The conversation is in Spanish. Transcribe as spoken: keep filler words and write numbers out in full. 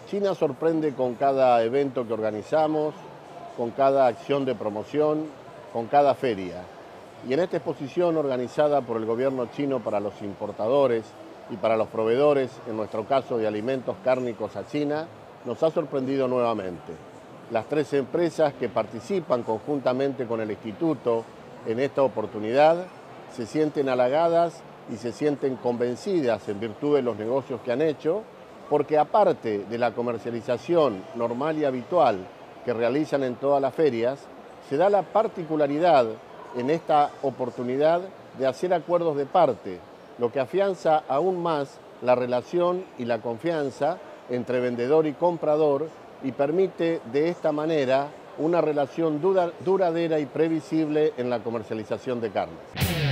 China sorprende con cada evento que organizamos, con cada acción de promoción, con cada feria. Y en esta exposición organizada por el gobierno chino para los importadores y para los proveedores, en nuestro caso de alimentos cárnicos a China, nos ha sorprendido nuevamente. Las tres empresas que participan conjuntamente con el Instituto en esta oportunidad se sienten halagadas y se sienten convencidas en virtud de los negocios que han hecho, porque aparte de la comercialización normal y habitual que realizan en todas las ferias, se da la particularidad en esta oportunidad de hacer acuerdos de parte, lo que afianza aún más la relación y la confianza entre vendedor y comprador y permite de esta manera una relación duradera y previsible en la comercialización de carnes.